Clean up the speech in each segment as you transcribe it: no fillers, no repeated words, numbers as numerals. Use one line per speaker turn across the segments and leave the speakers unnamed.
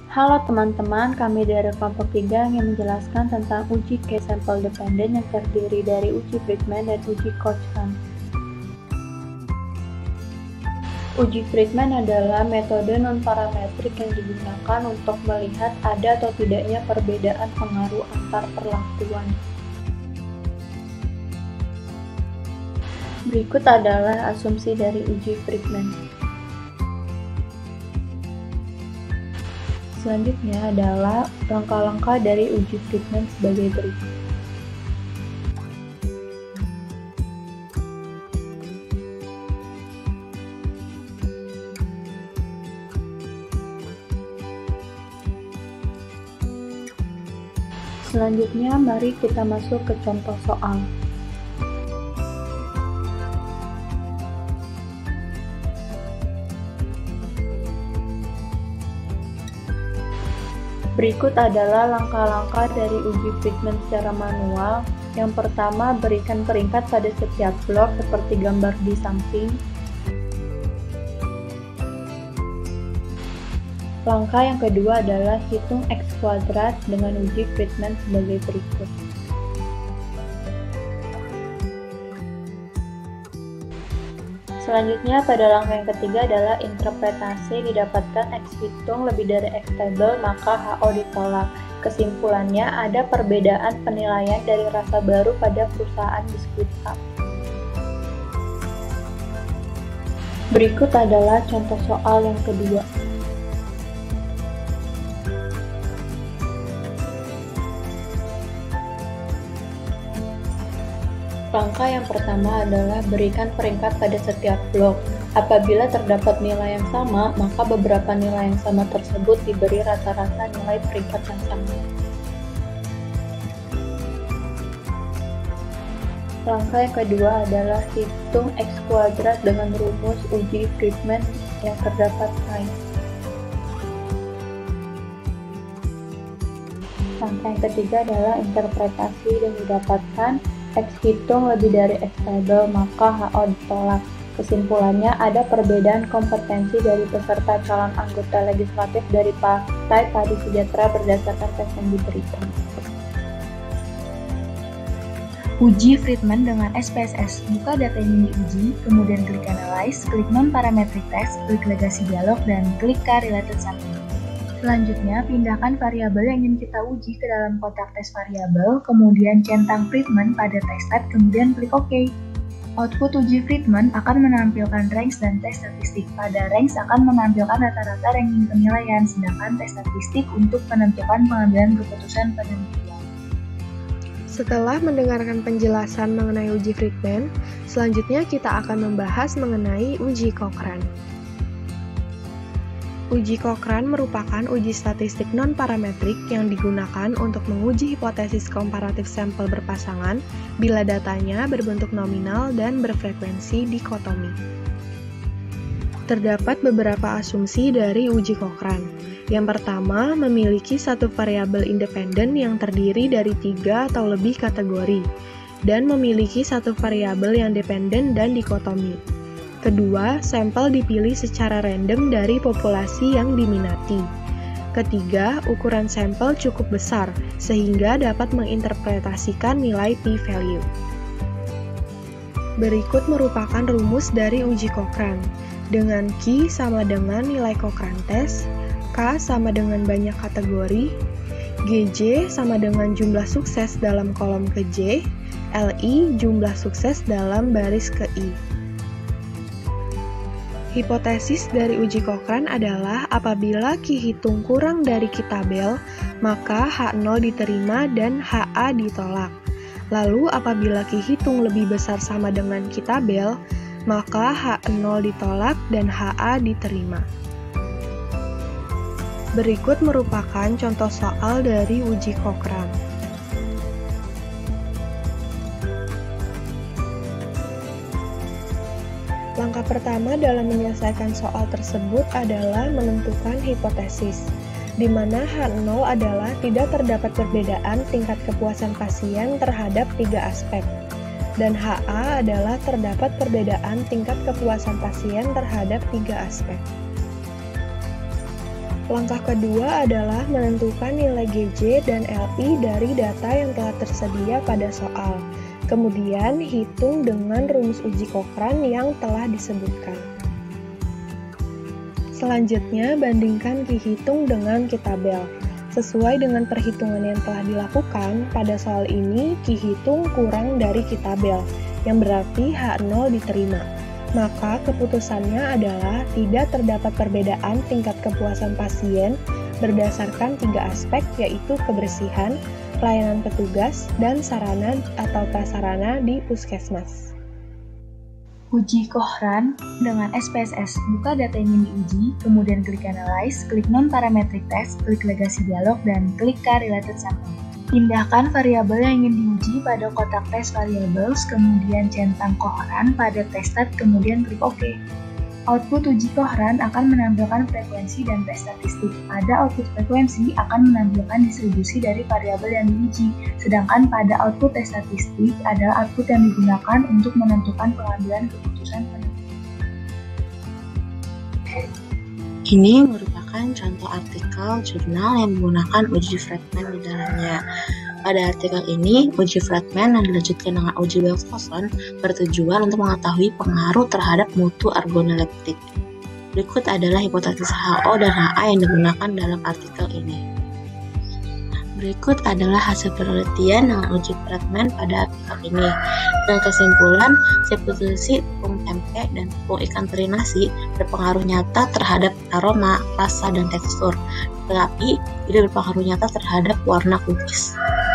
Halo teman-teman, kami dari kelompok 3 ingin menjelaskan tentang uji case sample dependent yang terdiri dari uji Friedman dan uji Cochran. Uji Friedman adalah metode non-parametrik yang digunakan untuk melihat ada atau tidaknya perbedaan pengaruh antar perlakuan. Berikut adalah asumsi dari uji Friedman. Selanjutnya adalah langkah-langkah dari uji Friedman sebagai berikut. Selanjutnya, mari kita masuk ke contoh soal. Berikut adalah langkah-langkah dari uji Friedman secara manual. Yang pertama, berikan peringkat pada setiap blok seperti gambar di samping. Langkah yang kedua adalah hitung X kuadrat dengan uji Friedman sebagai berikut. Selanjutnya, pada langkah yang ketiga adalah interpretasi. Didapatkan X hitung lebih dari X table, maka HO ditolak. Kesimpulannya, ada perbedaan penilaian dari rasa baru pada perusahaan biskuit cup. Berikut adalah contoh soal yang kedua. Langkah yang pertama adalah berikan peringkat pada setiap blok. Apabila terdapat nilai yang sama, maka beberapa nilai yang sama tersebut diberi rata-rata nilai peringkat yang sama. Langkah yang kedua adalah hitung X kuadrat dengan rumus uji Friedman yang terdapat lain. Langkah yang ketiga adalah interpretasi dan didapatkan X hitung lebih dari X table, maka HO ditolak. Kesimpulannya, ada perbedaan kompetensi dari peserta calon anggota legislatif dari Partai Padi Sejahtera berdasarkan tes yang diberikan.
Uji Friedman dengan SPSS. Buka data yang diuji, kemudian klik Analyze, klik Non-Parametric Test, klik Legasi Dialog, dan klik Correlated Sampling. Selanjutnya, pindahkan variabel yang ingin kita uji ke dalam kotak tes variabel, kemudian centang Friedman pada test type, kemudian klik OK. Output uji Friedman akan menampilkan range dan tes statistik. Pada range akan menampilkan rata-rata ranking penilaian, sedangkan tes statistik untuk menentukan pengambilan keputusan penelitian.
Setelah mendengarkan penjelasan mengenai uji Friedman, selanjutnya kita akan membahas mengenai uji Cochran. Uji Cochran merupakan uji statistik non-parametrik yang digunakan untuk menguji hipotesis komparatif sampel berpasangan bila datanya berbentuk nominal dan berfrekuensi dikotomi. Terdapat beberapa asumsi dari uji Cochran. Yang pertama, memiliki satu variabel independen yang terdiri dari 3 atau lebih kategori, dan memiliki satu variabel yang dependen dan dikotomi. Kedua, sampel dipilih secara random dari populasi yang diminati. Ketiga, ukuran sampel cukup besar, sehingga dapat menginterpretasikan nilai p-value. Berikut merupakan rumus dari uji Cochran, dengan Q sama dengan nilai Cochran test, K sama dengan banyak kategori, GJ sama dengan jumlah sukses dalam kolom ke J, LI jumlah sukses dalam baris ke I. Hipotesis dari uji Cochran adalah apabila Q hitung kurang dari Q tabel, maka H0 diterima dan HA ditolak. Lalu apabila Q hitung lebih besar sama dengan Q tabel, maka H0 ditolak dan HA diterima. Berikut merupakan contoh soal dari uji Cochran. Langkah pertama dalam menyelesaikan soal tersebut adalah menentukan hipotesis, di mana H0 adalah tidak terdapat perbedaan tingkat kepuasan pasien terhadap 3 aspek, dan HA adalah terdapat perbedaan tingkat kepuasan pasien terhadap 3 aspek. Langkah kedua adalah menentukan nilai GJ dan LI dari data yang telah tersedia pada soal. Kemudian, hitung dengan rumus uji Cochrane yang telah disebutkan. Selanjutnya, bandingkan Ki-hitung dengan Ki-tabel. Sesuai dengan perhitungan yang telah dilakukan, pada soal ini Ki-hitung kurang dari Ki-tabel, yang berarti H0 diterima. Maka keputusannya adalah tidak terdapat perbedaan tingkat kepuasan pasien berdasarkan 3 aspek, yaitu kebersihan, pelayanan petugas, dan sarana atau prasarana di puskesmas.
Uji Cochrane dengan SPSS. Buka data yang ingin diuji, kemudian klik Analyze, klik Non-Parametric Test, klik Legasi Dialog, dan klik Correlated Sample. Pindahkan variabel yang ingin diuji pada kotak tes variables, kemudian centang Cochrane pada tested, kemudian klik OK. Output uji Cochrane akan menampilkan frekuensi dan tes statistik. Pada output frekuensi akan menampilkan distribusi dari variabel yang diuji, sedangkan pada output tes statistik adalah output yang digunakan untuk menentukan pengambilan keputusan penelitian.
Ini merupakan contoh artikel jurnal yang menggunakan uji Fredman di dalamnya. Pada artikel ini, uji Fredman yang dilanjutkan dengan uji Wilson bertujuan untuk mengetahui pengaruh terhadap mutu organoleptik. Berikut adalah hipotesis HO dan HA yang digunakan dalam artikel ini. Berikut adalah hasil penelitian dengan uji Fredman pada artikel ini. Dengan kesimpulan, substitusi tepung tempe dan tepung ikan teri nasi berpengaruh nyata terhadap aroma, rasa, dan tekstur, tetapi tidak berpengaruh nyata terhadap warna cookies.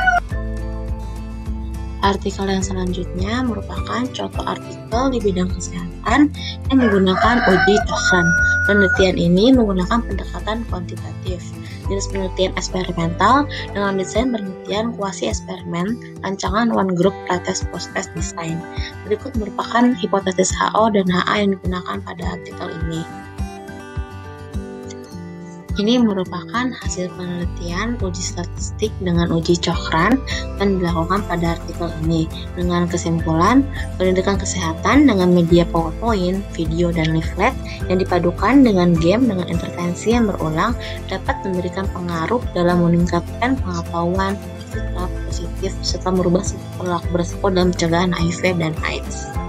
Artikel yang selanjutnya merupakan contoh artikel di bidang kesehatan yang menggunakan uji Cochrane. Penelitian ini menggunakan pendekatan kuantitatif, jenis penelitian eksperimental dengan desain penelitian kuasi eksperimen, rancangan one group pretest post-test design. Berikut merupakan hipotesis HO dan HA yang digunakan pada artikel ini. Ini merupakan hasil penelitian uji statistik dengan uji Cochrane yang dilakukan pada artikel ini. Dengan kesimpulan, pendidikan kesehatan dengan media PowerPoint, video, dan leaflet yang dipadukan dengan game dengan intervensi yang berulang dapat memberikan pengaruh dalam meningkatkan pengetahuan sikap positif serta merubah perilaku beresiko dalam pencegahan HIV dan AIDS.